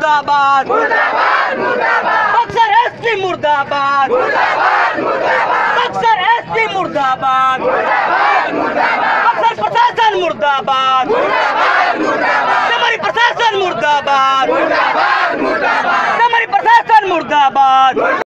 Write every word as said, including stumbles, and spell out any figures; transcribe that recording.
मुर्दाबाद, बक्सर एसपी मुर्दाबाद, बक्सर एसपी मुर्दाबाद, बक्सर प्रशासन मुर्दाबाद, सिमरी प्रशासन मुर्दाबाद, सिमरी प्रशासन मुर्दाबाद।